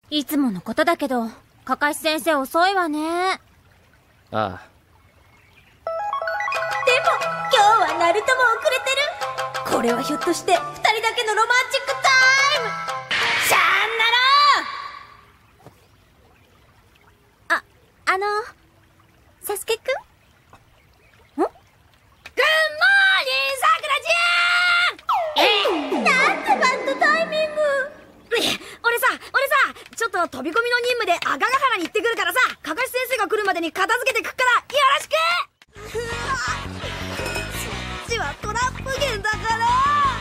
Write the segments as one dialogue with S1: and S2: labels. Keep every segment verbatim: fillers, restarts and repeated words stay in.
S1: いつものことだけど、かかし先生遅いわね。
S2: ああ。
S3: でも、今日はナルトも遅れてる。これはひょっとして、二人だけのロマンチックタイム。シャンナロー。あ、あの、サスケくん？ん？グッモーニングさくらちゃん！え？なんてバッドタイミング。俺さ、俺さ、ちょっと飛び込みの任務で赤ヶ原に行ってくるからさ、かかし先生が来るまでに片付けてくっからよろしく。うわ、そっちはトラップ源だから。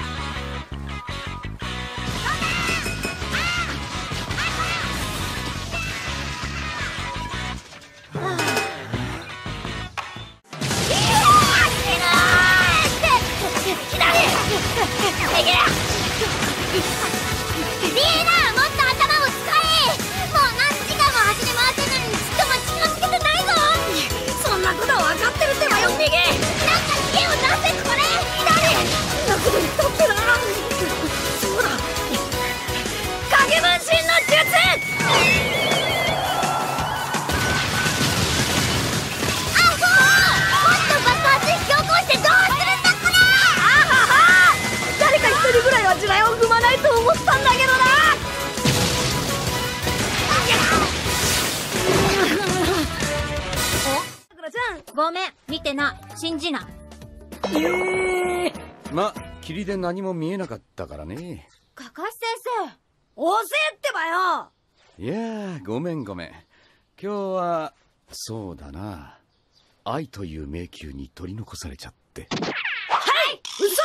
S3: リーダー、もっと頭を使え。もう何時間も走り回ってんのにちっとも血がつけてないぞ。そんなこと分かってるってばよ、逃げ。なんか知恵を出せ、これ。誰？そんなこと言ったっけな。そうだ、影分身の術。あほー、もっと爆発引き起こしてどうするんだこれ。あはは、誰か一人ぐらいは地雷を踏まないと思ったんだけどな。
S1: ごめん、見てない。信じない。
S3: えー、
S4: ま、霧で何も見えなかったからね。
S1: かかし先生。
S3: 遅えってばよ。
S4: いやー、ごめんごめん。今日は、そうだな。愛という迷宮に取り残されちゃって。
S3: はい、嘘。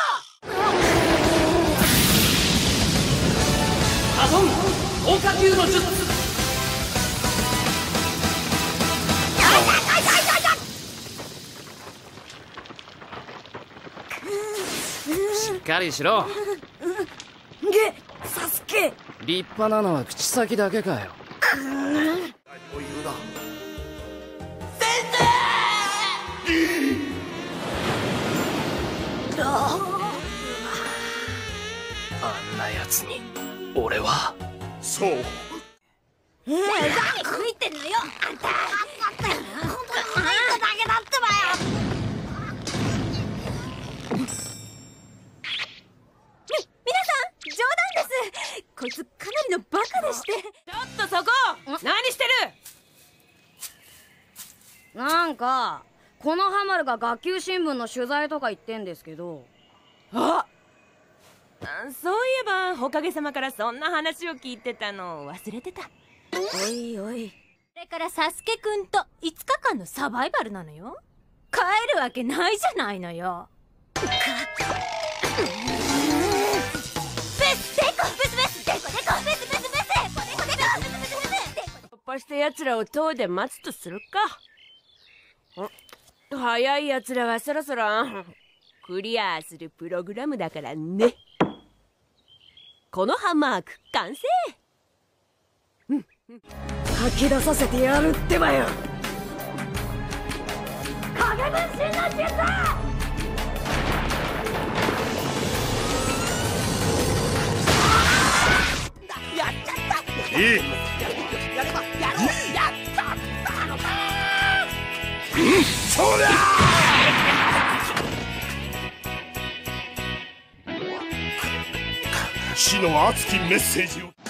S2: アトン豪華球の術。しっかりしろ。
S3: げ、サスケ。
S2: 立派なのは口先だけかよ。あんなやつに俺は。そう。
S3: ええー、何食いてんのよあんた。本当にあんただけだってばよ。み、皆さん冗談です。こいつかなりのバカでして。
S5: ちょっとそこ何してる。
S6: なんかこのハマルが学級新聞の取材とか言ってんですけど。
S5: あ、そういえばおかげさまからそんな話を聞いてたの忘れてた。
S3: おいおい、
S1: これからサスケくんといつかかんのサバイバルなのよ。帰るわけないじゃないのよ。かベスデコベスベスデコデコベスベスベスデコデコベスベスベスデコデコ。
S5: 突破して奴らを塔で待つとするか。早い奴らはそろそろクリアするプログラムだからね。このハンマーク完成。
S3: 吐き出させてやるってばよ。
S1: 影分身の術。
S3: やっちゃった。
S4: いい。
S3: やればやろう。やったのか。
S4: そうだ。
S7: 死の熱きメッセージを。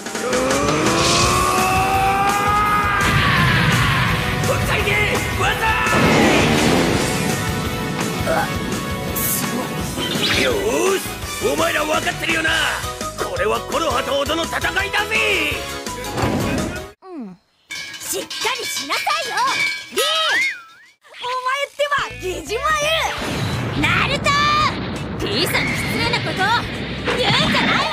S7: よーし、お前ら分かってるよな。これはコロハとオドの戦いだぜ。
S1: うん。しっかりしなさいよ、リ
S3: お前ってばゲジマユ。
S1: ー。ナルトー。T さんに失礼なこと言うんじゃないわ。